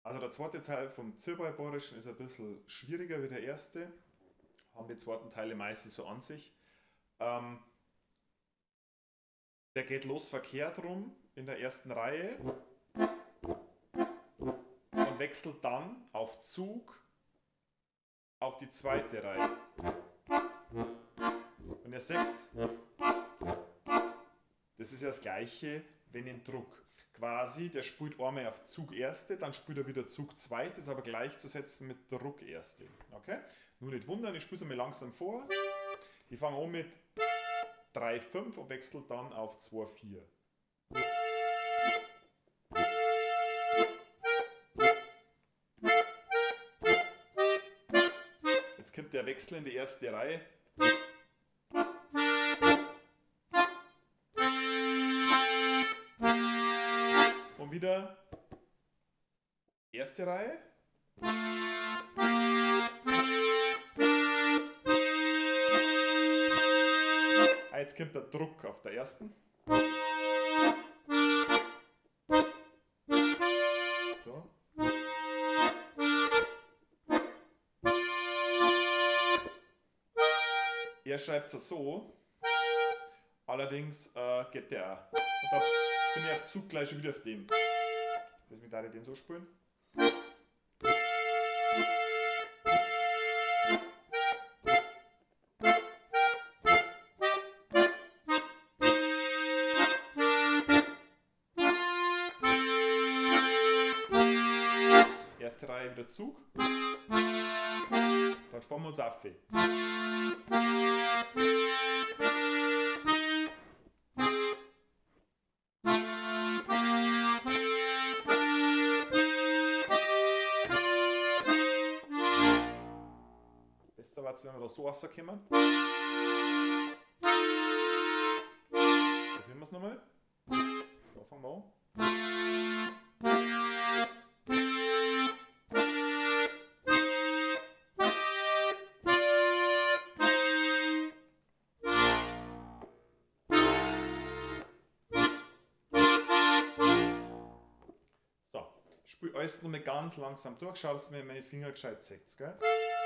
Also der zweite Teil vom Zirbalborischen ist ein bisschen schwieriger wie der erste. Haben die zweiten Teile meistens so an sich. Ähm, Der geht los verkehrt rum in der ersten Reihe und wechselt dann auf Zug auf die zweite Reihe. Und ihr seht, das ist ja das gleiche, wenn in Druck. Quasi, der spielt einmal auf Zug erste, dann spielt er wieder Zug zweite, ist aber gleichzusetzen mit Druck erste. Okay? Nur nicht wundern, ich spiele es einmal langsam vor. Ich fange an mit 3-5 und wechsle dann auf 2-4. Jetzt kommt der Wechsel in die erste Reihe. Und wieder erste Reihe. Jetzt kommt der Druck auf der ersten. So. Er schreibt es so, allerdings geht der auch. Und da bin ich auf Zug gleich schon wieder auf dem. Deswegen darf ich den so spielen. Erste Reihe wieder Zug. Dann fahren wir uns auf. Besser war es, wenn wir da so rauskommen. Probieren wir es nochmal. Da fangen wir an. So, ich spiele alles nochmal ganz langsam durch. Schaut, dass mir meine Finger gescheit seht. Gell?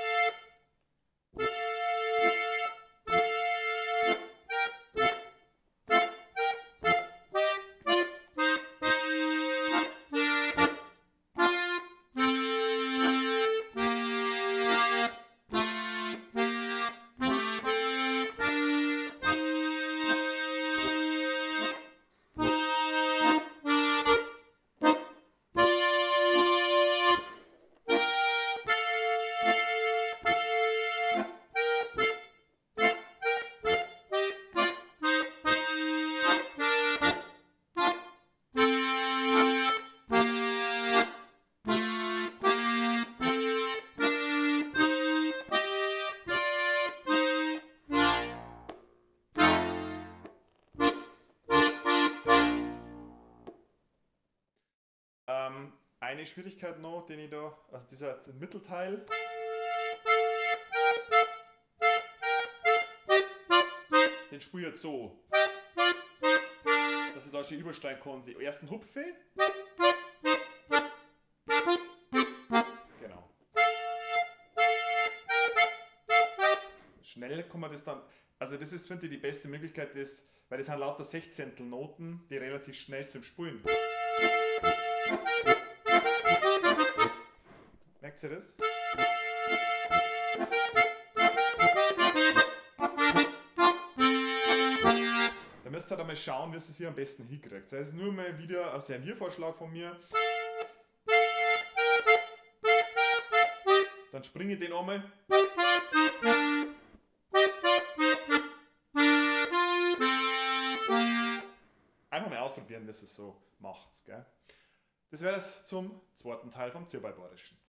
Eine Schwierigkeit noch, den ich da, also dieser Mittelteil, den spiele ich jetzt so, dass ich da schon übersteigen kann. Die ersten Hupfe, genau. Schnell kann man das dann, also das ist, finde ich, die beste Möglichkeit, weil das sind lauter Sechzehntel Noten, die relativ schnell zum Spielen. Merkt ihr das? Da müsst ihr halt einmal schauen, wie ihr es hier am besten hinkriegt. Das ist nur mal wieder ein Serviervorschlag von mir. Dann springe ich den einmal. Einfach mal ausprobieren, wie es so macht. Gell? Das wäre das zum zweiten Teil vom Zirbalborischen.